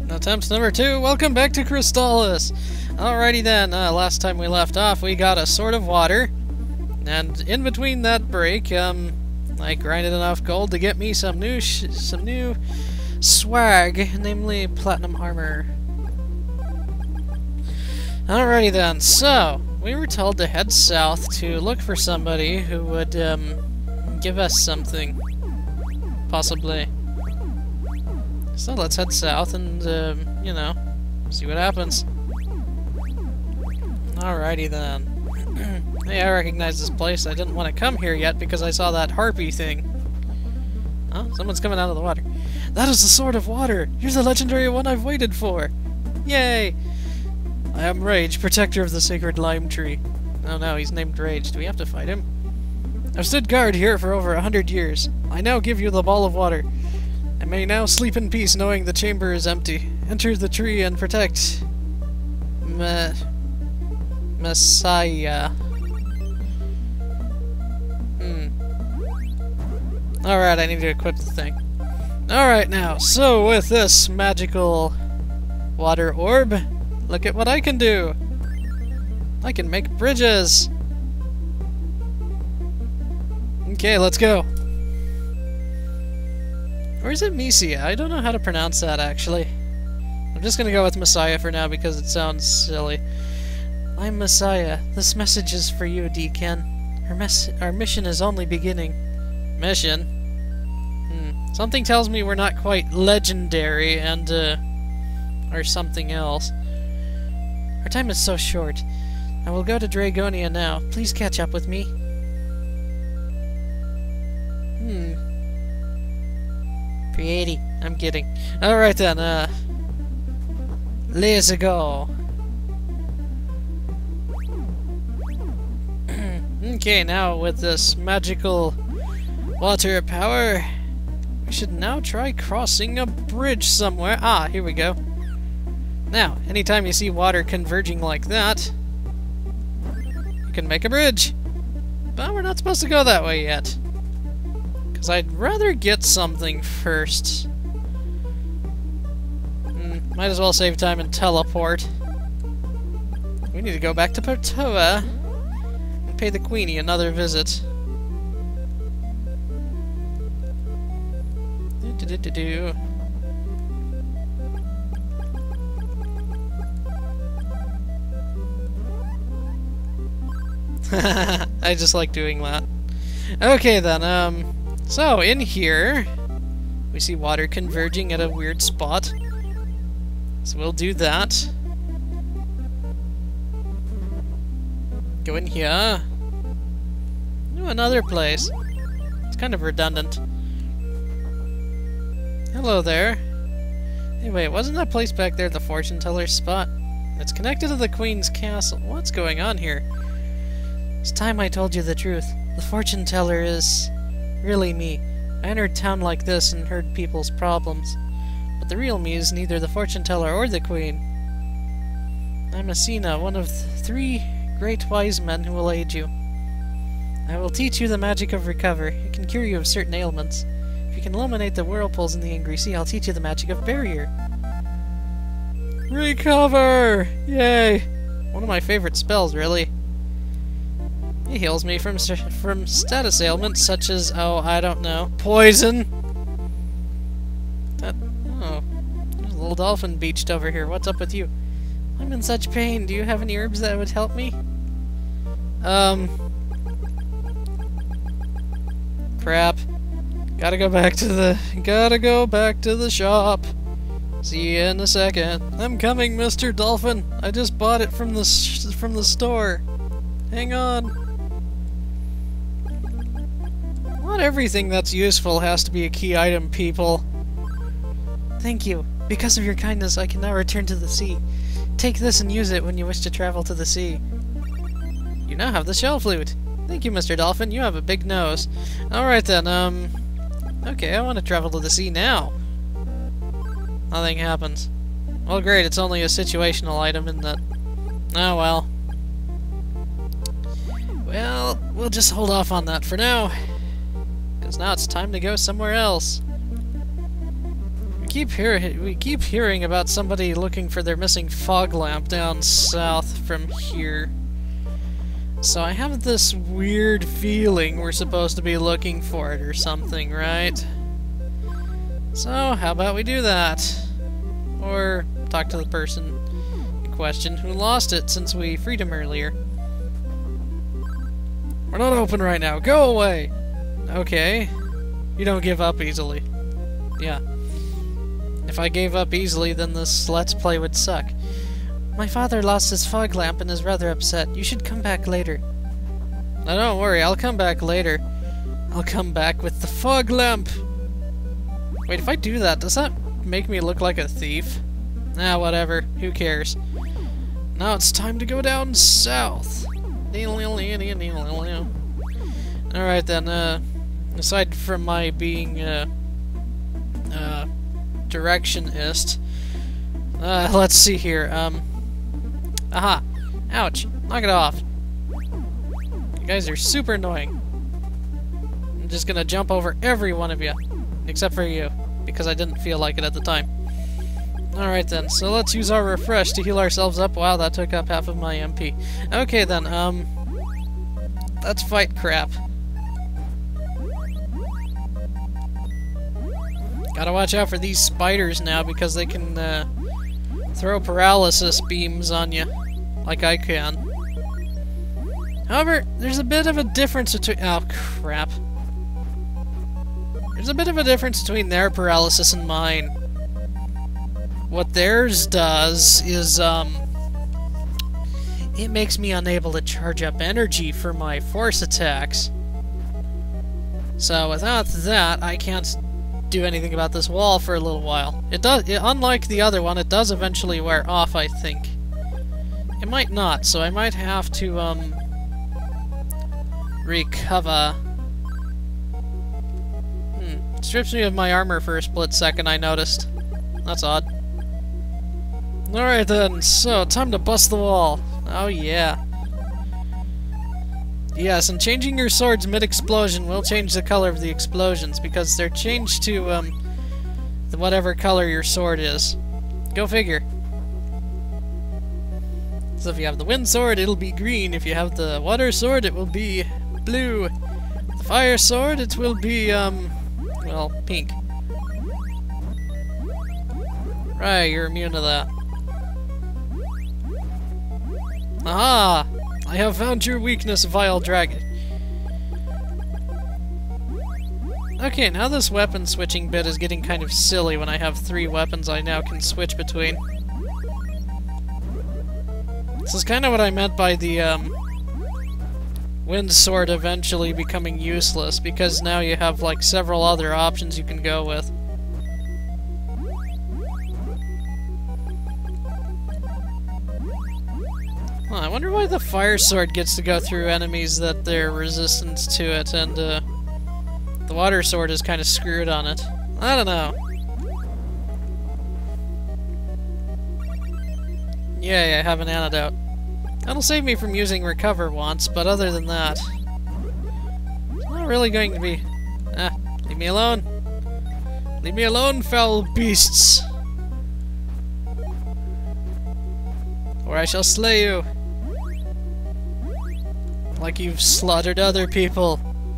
Attempt number 2. Welcome back to Crystalis. Alrighty then, last time we left off, we got a sword of water. And in between that break, I grinded enough gold to get me some new swag, namely platinum armor. Alrighty then, so we were told to head south to look for somebody who would give us something, possibly. So let's head south and you know, see what happens. Alrighty then. Hey, I recognize this place. I didn't want to come here yet because I saw that harpy thing. Oh, someone's coming out of the water. That is the Sword of Water! Here's the legendary one I've waited for! Yay! I am Rage, protector of the sacred lime tree. Oh no, he's named Rage. Do we have to fight him? I've stood guard here for over 100 years. I now give you the ball of water. I may now sleep in peace knowing the chamber is empty. Enter the tree and protect... Messiah. Alright, I need to equip the thing. Alright now, so with this magical water orb, look at what I can do! I can make bridges! Okay, let's go. Or is it Misia? I don't know how to pronounce that, actually. I'm just gonna go with Messiah for now because it sounds silly. I'm Messiah. This message is for you, Deacon. Our mission is only beginning. Mission? Something tells me we're not quite legendary and, or something else. Our time is so short. I will go to Dragonia now. Please catch up with me. Pretty. I'm kidding. Alright then, let's go. Okay, now with this magical water power, we should now try crossing a bridge somewhere. Ah, here we go. Now, anytime you see water converging like that, you can make a bridge. But we're not supposed to go that way yet. Because I'd rather get something first. Might as well save time and teleport. We need to go back to Portoa and pay the Queenie another visit. I just like doing that. Okay then, so in here we see water converging at a weird spot. So we'll do that. Go in here. Do another place. It's kind of redundant. Hello there. Hey, wait, wasn't that place back there the fortune teller's spot? It's connected to the Queen's castle. What's going on here? It's time I told you the truth. The fortune teller is really me. I entered town like this and heard people's problems. But the real me is neither the fortune teller or the Queen. I'm Asina, one of 3 great wise men who will aid you. I will teach you the magic of recover. It can cure you of certain ailments. If you can eliminate the whirlpools in the angry sea, I'll teach you the magic of barrier. Recover! Yay! One of my favorite spells, really. It heals me from status ailments such as, oh, I don't know, poison! Oh, there's a little dolphin beached over here. What's up with you? I'm in such pain. Do you have any herbs that would help me? Crap. Gotta go back to the shop. See you in a second. I'm coming, Mr. Dolphin. I just bought it from the store. Hang on. Not everything that's useful has to be a key item, people. Thank you. Because of your kindness, I can now return to the sea. Take this and use it when you wish to travel to the sea. You now have the shell flute. Thank you, Mr. Dolphin. You have a big nose. Alright then, okay, I want to travel to the sea now. Nothing happens. Well, great, it's only a situational item in that... Oh, well. Well, we'll just hold off on that for now. Because now it's time to go somewhere else. We keep hearing about somebody looking for their missing fog lamp down south from here. So I have this weird feeling we're supposed to be looking for it or something, right? So how about we do that? Or talk to the person in question who lost it since we freed him earlier. We're not open right now. Go away! Okay. You don't give up easily. Yeah. If I gave up easily, then this Let's Play would suck. My father lost his fog lamp and is rather upset. You should come back later. No, don't worry. I'll come back later. I'll come back with the fog lamp! Wait, if I do that, does that make me look like a thief? Ah, whatever. Who cares? Now it's time to go down south. Alright then, aside from my being, directionist, let's see here, aha! Ouch! Knock it off! You guys are super annoying. I'm just gonna jump over every one of you, except for you, because I didn't feel like it at the time. Alright then, so let's use our refresh to heal ourselves up. Wow, that took up half of my MP. Okay then, let's fight crap. Gotta watch out for these spiders now, because they can, throw paralysis beams on you, like I can. However, there's a bit of a difference between— oh, crap. There's a bit of a difference between their paralysis and mine. What theirs does is, it makes me unable to charge up energy for my force attacks. So without that, I can't do anything about this wall for a little while. Unlike the other one, it does eventually wear off, I think. It might not, so I might have to, recover. It strips me of my armor for a split second, I noticed. That's odd. Alright then, so time to bust the wall. Oh yeah. Yes, and changing your swords mid-explosion will change the color of the explosions, because they're changed to, whatever color your sword is. Go figure. So if you have the wind sword, it'll be green. If you have the water sword, it will be blue. The fire sword, it will be, well, pink. Right, you're immune to that. Aha! I have found your weakness, vile dragon. Okay, now this weapon switching bit is getting kind of silly when I have 3 weapons I now can switch between. This is kind of what I meant by the, wind sword eventually becoming useless, because now you have, like, several other options you can go with. Huh, I wonder why the fire sword gets to go through enemies that they're resistant to it, and, the water sword is kind of screwed on it. I don't know. Yay, I have an antidote. That'll save me from using recover once, but other than that, it's not really going to be... Ah, leave me alone. Leave me alone, foul beasts! Or I shall slay you. Like you've slaughtered other people.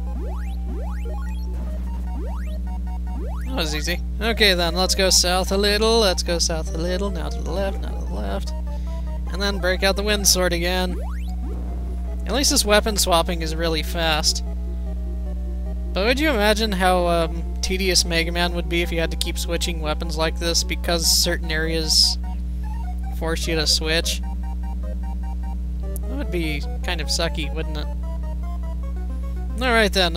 That was easy. Okay then, let's go south a little, let's go south a little, now to the left, now to the left. And then break out the wind sword again. At least this weapon swapping is really fast. But would you imagine how tedious Mega Man would be if you had to keep switching weapons like this because certain areas force you to switch? That would be kind of sucky, wouldn't it? Alright then,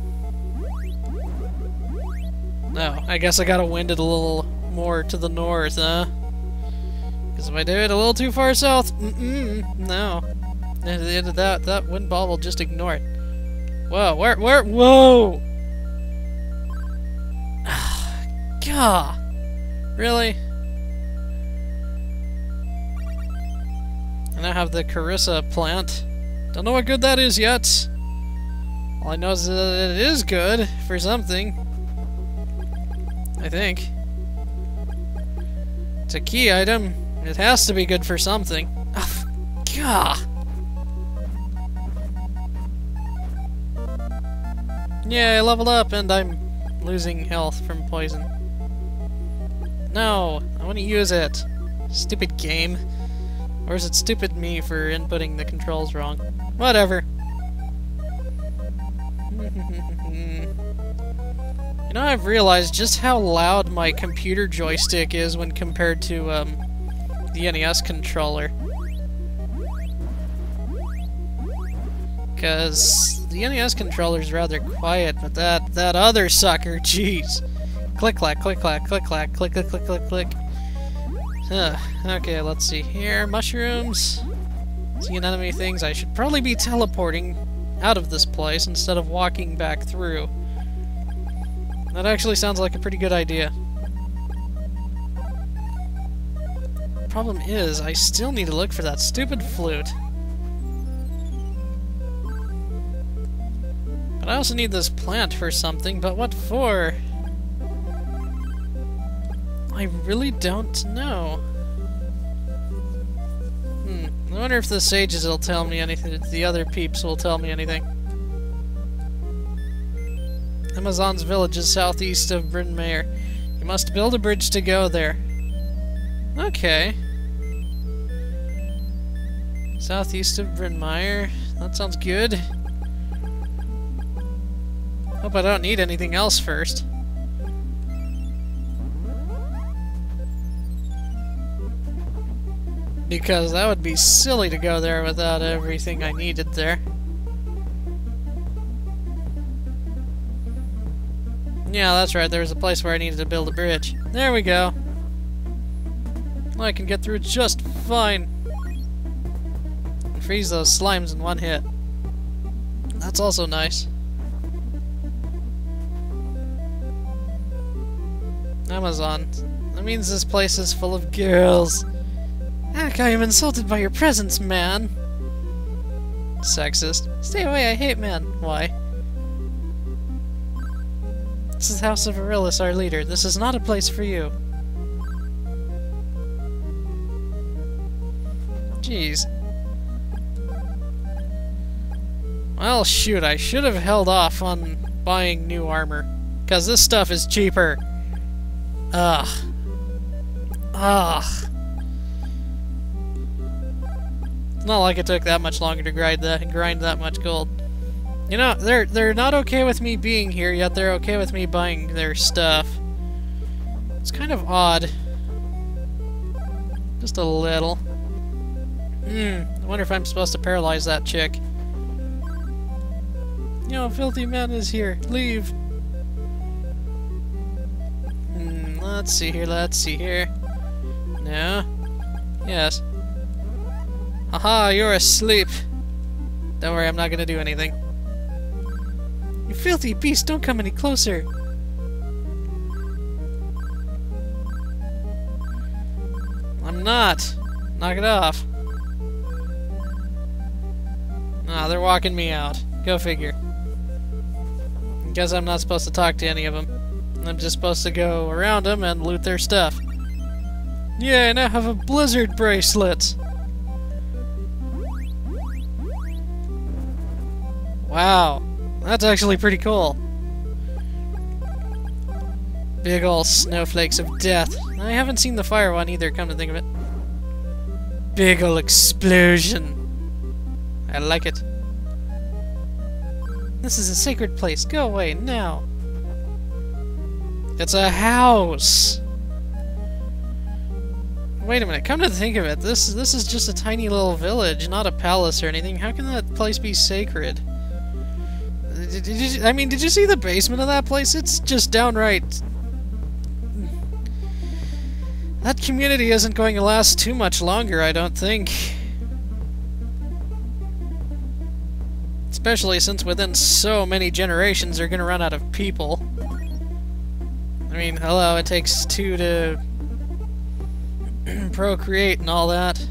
no, I guess I gotta wind it a little more to the north, huh? Because if I do it a little too far south, no. At the end of that wind ball will just ignore it. Whoa, whoa! Gah! Really? I now have the Crystalis plant. Don't know what good that is yet. All I know is that it is good for something. I think. It's a key item. It has to be good for something. Oh, gah! Yeah, I leveled up and I'm losing health from poison. No, I want to use it. Stupid game. Or is it stupid me for inputting the controls wrong? Whatever. You know, I've realized just how loud my computer joystick is when compared to, the NES controller. Because the NES controller is rather quiet, but that other sucker, jeez. Click clack, click clack, click clack, click click click click click. Okay, let's see here. Mushrooms. Seeing enemy things. I should probably be teleporting out of this place instead of walking back through. That actually sounds like a pretty good idea. Problem is, I still need to look for that stupid flute. But I also need this plant for something, but what for? I really don't know. I wonder if the sages will tell me anything, if the other peeps will tell me anything. Amazon's village is southeast of Bryn Mawr. You must build a bridge to go there. Okay. Southeast of Bryn Mawr. That sounds good. Hope I don't need anything else first. Because that would be silly to go there without everything I needed there. Yeah, that's right, there was a place where I needed to build a bridge. There we go. I can get through it just fine. And freeze those slimes in one hit. That's also nice. Amazon. That means this place is full of girls. Heck, I am insulted by your presence, man. Sexist. Stay away, I hate men. Why? This is the House of Aurelius, our leader. This is not a place for you. Jeez. Well, shoot, I should have held off on buying new armor. Because this stuff is cheaper. Ugh. Ugh. It's not like it took that much longer to grind that much gold. You know, they're not okay with me being here, yet they're okay with me buying their stuff. It's kind of odd. Just a little. I wonder if I'm supposed to paralyze that chick. You know, filthy man is here. Leave. Let's see here, let's see here. No. Yes. Haha, you're asleep. Don't worry, I'm not gonna do anything. You filthy beast, don't come any closer. I'm not. Knock it off. Ah, they're walking me out. Go figure. Guess I'm not supposed to talk to any of them. I'm just supposed to go around them and loot their stuff. Yeah, I now have a blizzard bracelet. Wow, that's actually pretty cool. Big ol' snowflakes of death. I haven't seen the fire one either, come to think of it. Big ol' explosion. I like it. This is a sacred place. Go away, now. It's a house! Wait a minute, come to think of it, this is just a tiny little village, not a palace or anything. How can that place be sacred? Did you see the basement of that place? It's just downright... That community isn't going to last too much longer, I don't think. Especially since within so many generations they're gonna run out of people. I mean, hello, it takes 2 to procreate and all that.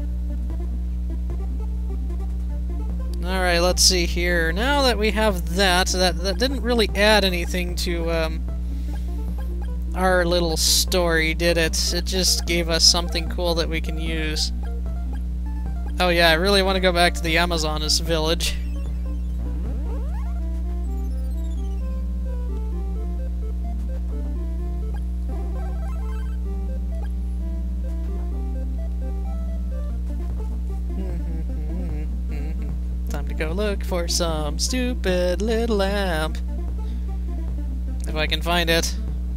Alright, let's see here. Now that we have that didn't really add anything to our little story, did it? It just gave us something cool that we can use. Oh yeah, I really want to go back to the Amazoness village. Time to go look for some stupid little lamp. If I can find it.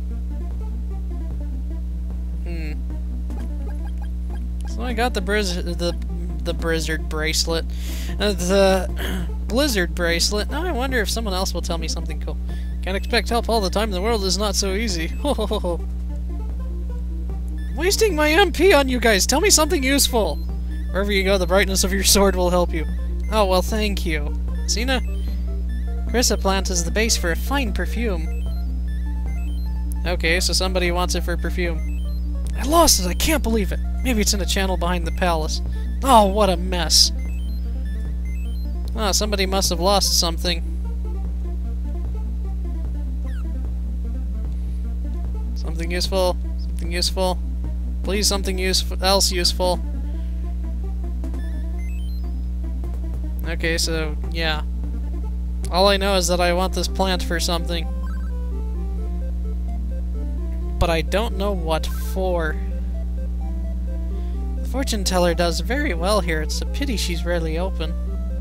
So I got the Blizzard bracelet. The Blizzard bracelet. Now I wonder if someone else will tell me something cool. Can't expect help all the time. The world is not so easy. Ho ho ho. Wasting my MP on you guys. Tell me something useful. Wherever you go, the brightness of your sword will help you. Oh, well, thank you. Xena? Crystalis plant is the base for a fine perfume. Okay, so somebody wants it for perfume. I lost it! I can't believe it! Maybe it's in a channel behind the palace. Oh, what a mess! Ah, somebody must have lost something. Something useful. Something useful. Please, something else useful. Okay, so, yeah. All I know is that I want this plant for something. But I don't know what for. The fortune teller does very well here. It's a pity she's rarely open.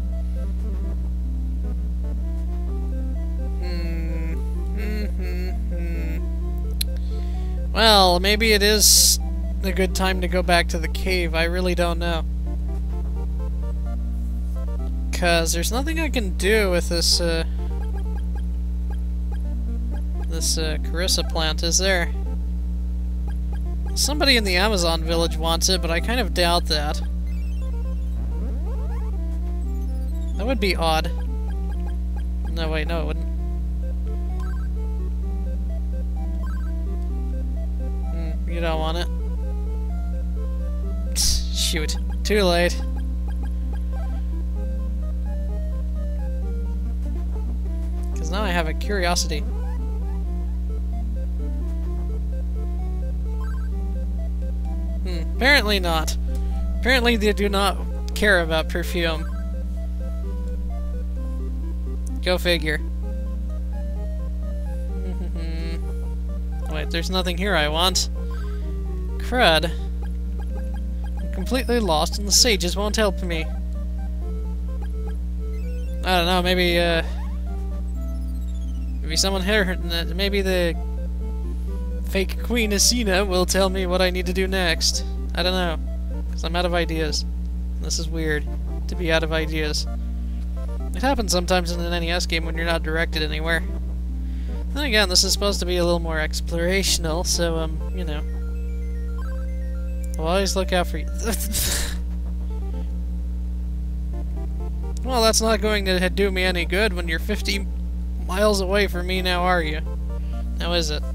Well, maybe it is a good time to go back to the cave. I really don't know. Because there's nothing I can do with this, Crystalis plant, is there? Somebody in the Amazon village wants it, but I kind of doubt that. That would be odd. No, wait, no, it wouldn't. You don't want it. Shoot. Too late. Because now I have a curiosity. Apparently not. Apparently they do not care about perfume. Go figure. Wait, there's nothing here I want. Crud. I'm completely lost and the sages won't help me. I don't know, maybe, maybe someone here, maybe the fake Queen Xena will tell me what I need to do next. I don't know, because I'm out of ideas. This is weird, to be out of ideas. It happens sometimes in an NES game when you're not directed anywhere. Then again, this is supposed to be a little more explorational, so, you know. I'll always look out for you. Well, that's not going to do me any good when you're 50 miles away from me now, are you? Now is it?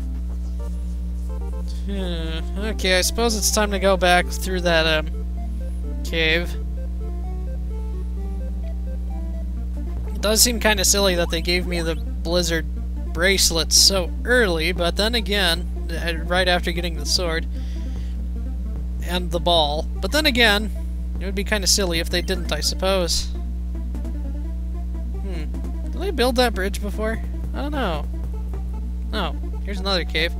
Okay, I suppose it's time to go back through that, cave. It does seem kind of silly that they gave me the Blizzard bracelet so early, but then again, right after getting the sword and the ball. But then again, it would be kind of silly if they didn't, I suppose. Did I build that bridge before? I don't know. Oh, here's another cave.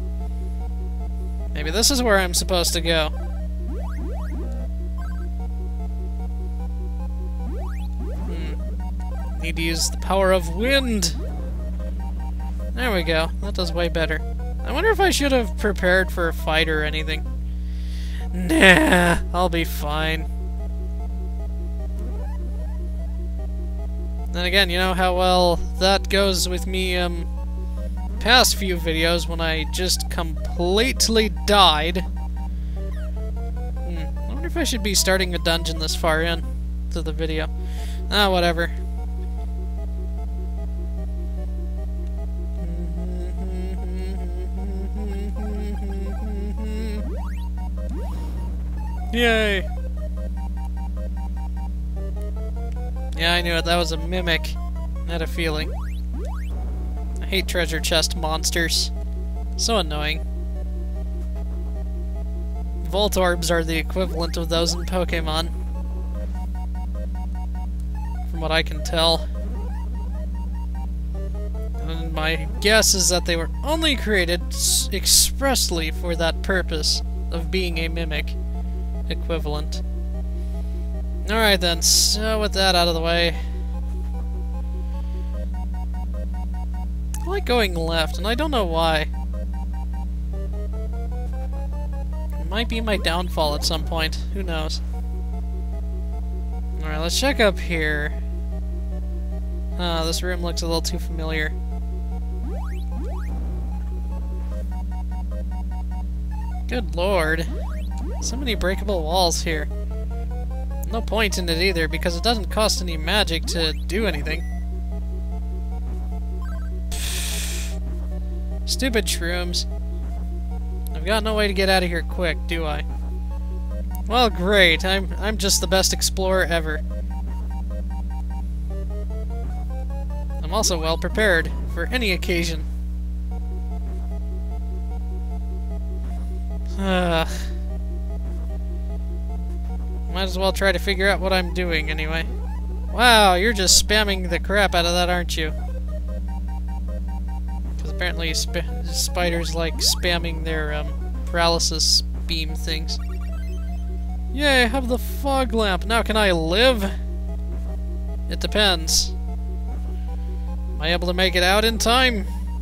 Maybe this is where I'm supposed to go. Need to use the power of wind. There we go. That does way better. I wonder if I should have prepared for a fight or anything. Nah, I'll be fine. Then again, you know how well that goes with me, past few videos when I just completely died. I wonder if I should be starting a dungeon this far in to the video. Ah, whatever. Yay! Yeah, I knew it. That was a mimic. I had a feeling. I hate treasure chest monsters. So annoying. Volt orbs are the equivalent of those in Pokemon. From what I can tell. And my guess is that they were only created expressly for that purpose of being a mimic equivalent. Alright then, so with that out of the way... I like going left, and I don't know why. It might be my downfall at some point. Who knows? Alright, let's check up here. This room looks a little too familiar. Good lord. So many breakable walls here. No point in it either, because it doesn't cost any magic to do anything. Stupid shrooms. I've got no way to get out of here quick, do I? Well, great. I'm just the best explorer ever. I'm also well prepared for any occasion. Might as well try to figure out what I'm doing anyway. Wow, you're just spamming the crap out of that, aren't you? Because apparently spiders like spamming their paralysis beam things. Yay, I have the fog lamp. Now can I live? It depends. Am I able to make it out in time?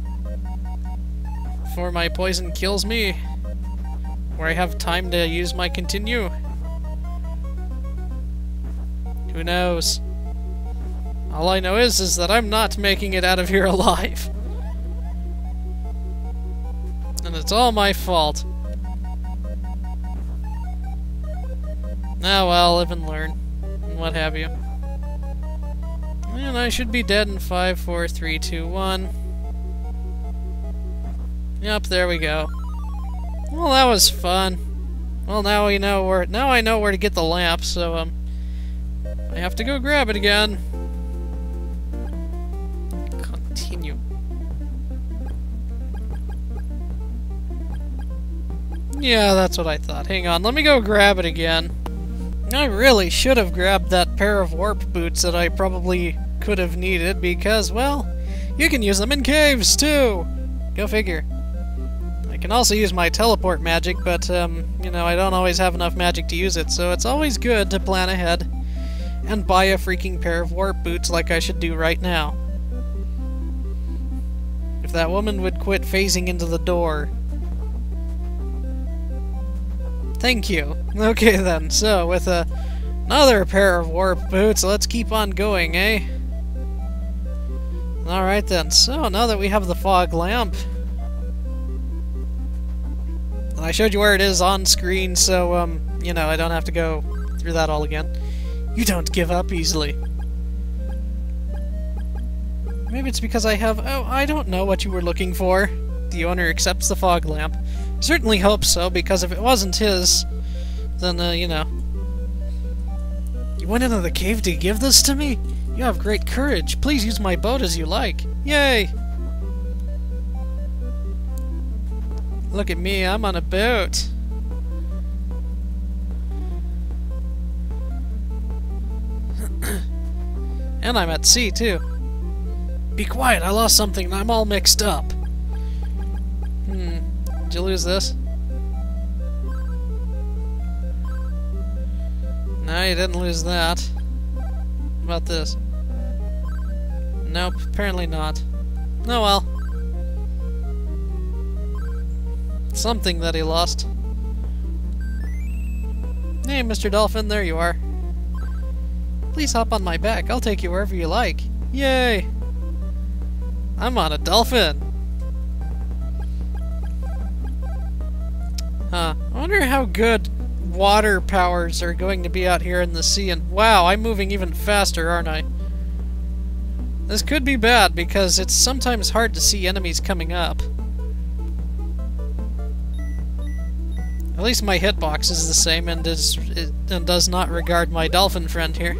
Before my poison kills me? Where I have time to use my continue? Who knows? All I know is that I'm not making it out of here alive. And it's all my fault. Ah well, live and learn. And what have you. And I should be dead in 5, 4, 3, 2, 1. Yep, there we go. Well, that was fun. Well, now we know where. Now I know where to get the lamp. So I have to go grab it again. Continue. Yeah, that's what I thought. Hang on, let me go grab it again. I really should have grabbed that pair of warp boots that I probably could have needed because, well, you can use them in caves too. Go figure. I can also use my teleport magic, but, you know, I don't always have enough magic to use it, so it's always good to plan ahead and buy a freaking pair of warp boots like I should do right now. If that woman would quit phasing into the door. Thank you. Okay then, so with another pair of warp boots, let's keep on going, eh? Alright then, so now that we have the fog lamp, and I showed you where it is on screen, so, you know, I don't have to go through that all again. You don't give up easily. Maybe it's because I have... Oh, I don't know what you were looking for. The owner accepts the fog lamp. Certainly hope so, because if it wasn't his, then, you know. You went into the cave to give this to me? You have great courage. Please use my boat as you like. Yay! Look at me, I'm on a boat. And I'm at sea, too. Be quiet, I lost something and I'm all mixed up. Did you lose this? No, you didn't lose that. How about this? Nope, apparently not. Oh well. Something that he lost. Hey, Mr. Dolphin, there you are. Please hop on my back. I'll take you wherever you like. Yay! I'm on a dolphin! Huh. I wonder how good water powers are going to be out here in the sea, and wow, I'm moving even faster, aren't I? This could be bad, because it's sometimes hard to see enemies coming up. At least my hitbox is the same and does not regard my dolphin friend here.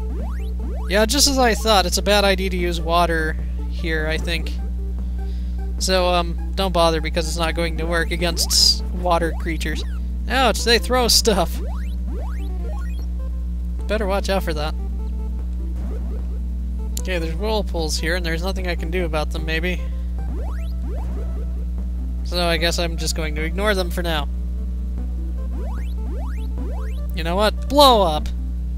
Yeah, just as I thought, it's a bad idea to use water here, I think. So, don't bother because it's not going to work against water creatures. Ouch, they throw stuff! Better watch out for that. Okay, there's whirlpools here, and there's nothing I can do about them, maybe. So I guess I'm just going to ignore them for now. You know what? Blow up!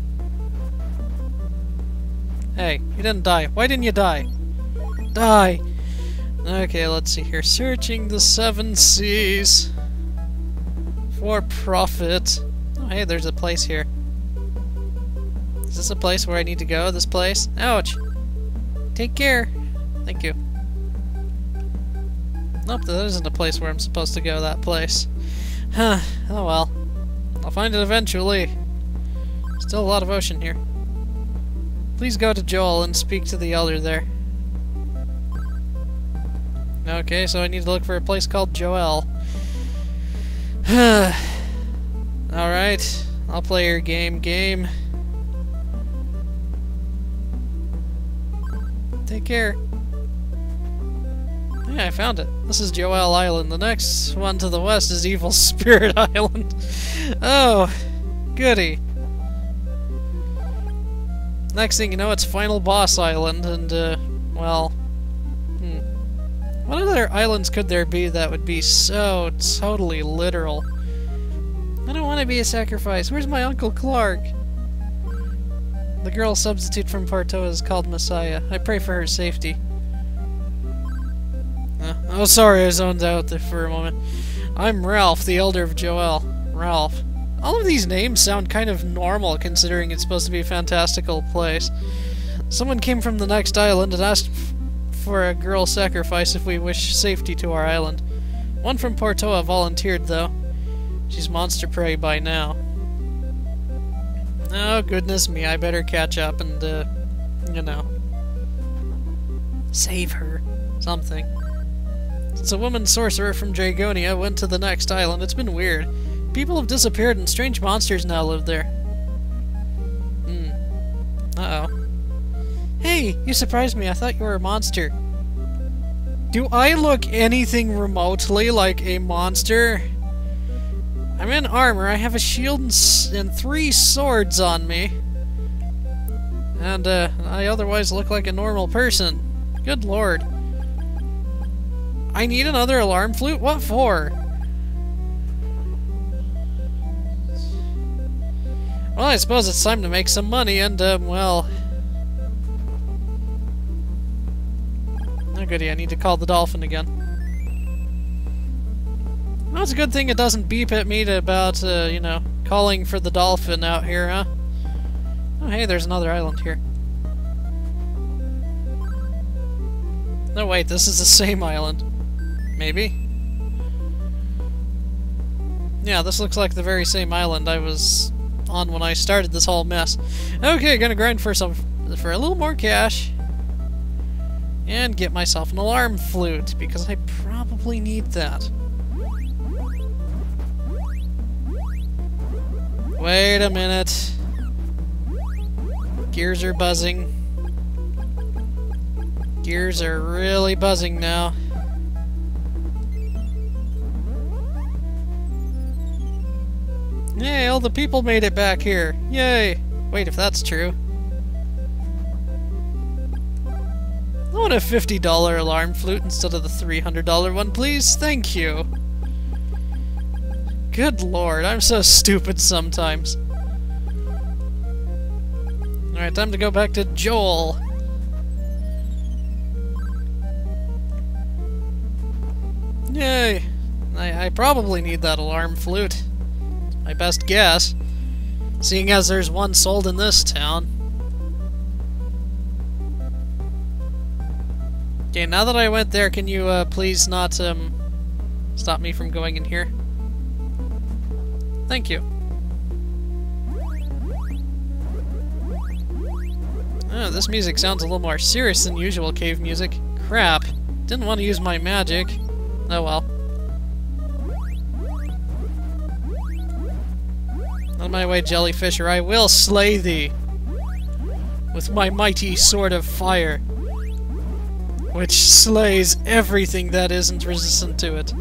Hey, you didn't die. Why didn't you die? Die! Okay, let's see here. Searching the 7 seas for profit. Oh, hey, there's a place here. Is this a place where I need to go? This place? Ouch! Take care! Thank you. Nope, that isn't a place where I'm supposed to go, that place. Huh, oh well. I'll find it eventually. Still a lot of ocean here. Please go to Joel and speak to the elder there. Okay, so I need to look for a place called Joel. Alright, I'll play your game. Take care. Yeah, I found it. This is Joel Island. The next one to the west is Evil Spirit Island. Oh, goody. Next thing you know, it's Final Boss Island, and, well... What other islands could there be that would be so totally literal? I don't want to be a sacrifice. Where's my Uncle Clark? The girl substitute from Portoa is called Messiah. I pray for her safety. Oh, sorry, I zoned out there for a moment. I'm Ralph, the elder of Joel. Ralph. All of these names sound kind of normal, considering it's supposed to be a fantastical place. Someone came from the next island and asked for a girl sacrifice if we wish safety to our island. One from Portoa volunteered, though. She's monster prey by now. Oh, goodness me, I better catch up and, you know, save her. Something. Since a woman sorcerer from Dragonia went to the next island, it's been weird. People have disappeared and strange monsters now live there. Uh-oh. Hey, you surprised me. I thought you were a monster. Do I look anything remotely like a monster? I'm in armor. I have a shield and 3 swords on me. And, I otherwise look like a normal person. Good lord. I need another alarm flute? What for? Well, I suppose it's time to make some money and, well... Oh goody, I need to call the dolphin again. Well, it's a good thing it doesn't beep at me about, you know, calling for the dolphin out here, huh? Oh hey, there's another island here. No wait, this is the same island. Maybe? Yeah, this looks like the very same island I was on when I started this whole mess. Okay, gonna grind for a little more cash. And get myself an alarm flute, because I probably need that. Wait a minute. Gears are buzzing. Gears are really buzzing now. Yay, all the people made it back here. Yay! Wait, if that's true. I want a $50 alarm flute instead of the $300 one, please. Thank you. Good lord, I'm so stupid sometimes. Alright, time to go back to Joel. Yay! I probably need that alarm flute. My best guess. Seeing as there's one sold in this town. Okay, now that I went there, can you please not stop me from going in here? Thank you. Oh, this music sounds a little more serious than usual cave music. Crap. Didn't want to use my magic. Oh well. On my way, jellyfish, or I will slay thee with my mighty sword of fire. which slays everything that isn't resistant to it.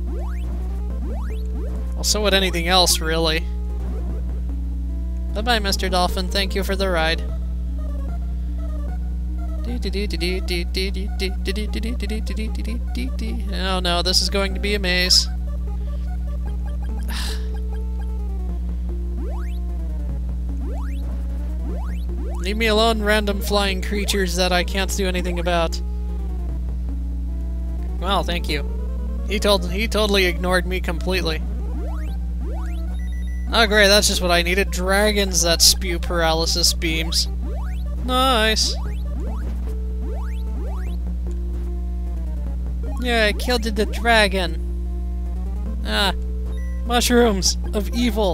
Well, so would anything else, really. Bye-bye, Mr. Dolphin. Thank you for the ride. Oh no, this is going to be a maze. Leave me alone, random flying creatures that I can't do anything about. Well, thank you. He totally ignored me completely. Oh great, that's just what I needed. Dragons that spew paralysis beams. Nice. Yeah, I killed the dragon. Ah, mushrooms of evil.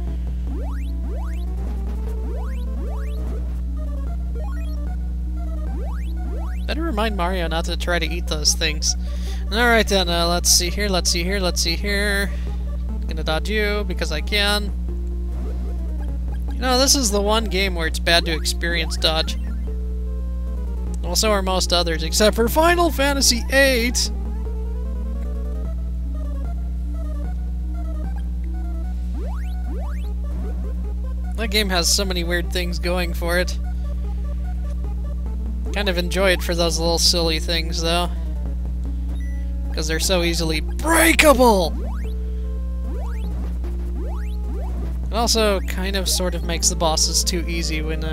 Better remind Mario not to try to eat those things. Alright then, let's see here, let's see here, let's see here. I'm gonna dodge you because I can. You know, this is the one game where it's bad to experience dodge. Well, so are most others, except for Final Fantasy VIII! That game has so many weird things going for it. Kind of enjoy it for those little silly things, though. Because they're so easily breakable! It also kind of sort of makes the bosses too easy when,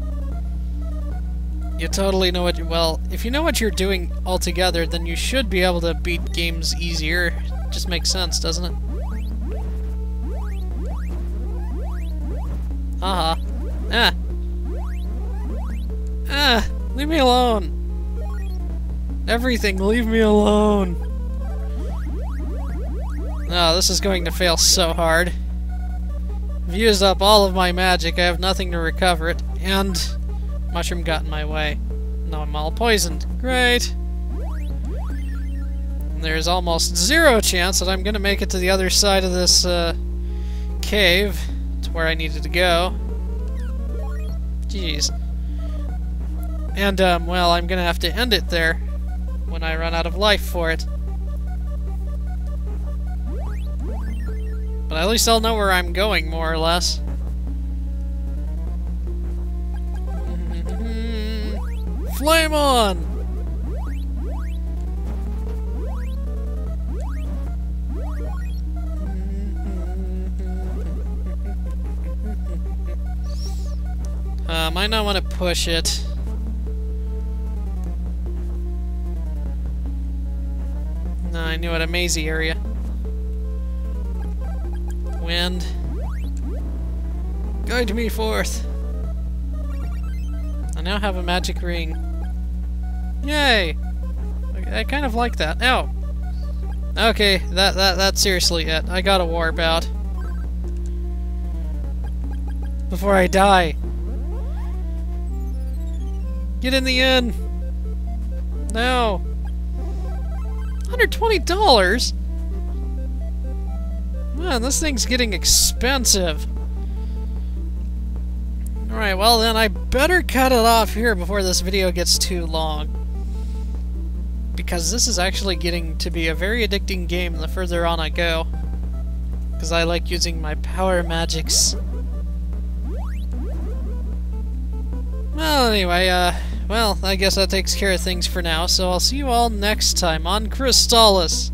you totally know what well, if you know what you're doing altogether, then you should be able to beat games easier. It just makes sense, doesn't it? Haha. Ah! Ah! Leave me alone! Everything, leave me alone! Oh, this is going to fail so hard. I've used up all of my magic, I have nothing to recover it, and mushroom got in my way. Now I'm all poisoned. Great! And there's almost zero chance that I'm gonna make it to the other side of this, cave, to where I needed to go. Jeez. And, well, I'm gonna have to end it there when I run out of life for it. But at least I'll know where I'm going, more or less. Flame on! Might not want to push it. No, I knew it, a mazy area. Wind. Guide me forth. I now have a magic ring. Yay! I kind of like that. Ow! Okay, that's seriously it. I gotta warp out. Before I die. Get in the inn! No! $120?! Man, this thing's getting expensive. Alright, well then I better cut it off here before this video gets too long. Because this is actually getting to be a very addicting game the further on I go. Because I like using my power magics. Well, anyway, well, I guess that takes care of things for now, so I'll see you all next time on Crystalis.